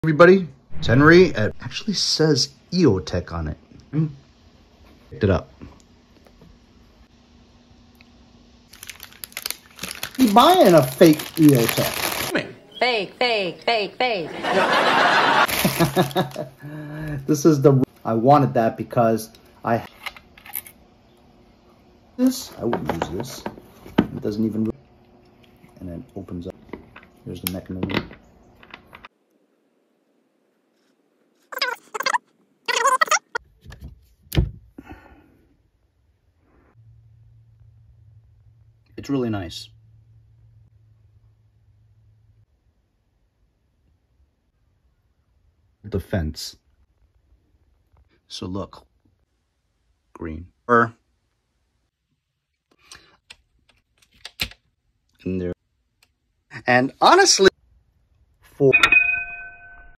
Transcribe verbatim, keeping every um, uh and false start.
Everybody, it's Henry. It actually says EOTECH on it. Picked it up. You buying a fake EOTECH? Fake, fake, fake, fake. This is the. I wanted that because I. This I wouldn't use this. It doesn't even. And then opens up. Here's the mechanism. It's really nice. Defense. So look, green. Or in there. And honestly, for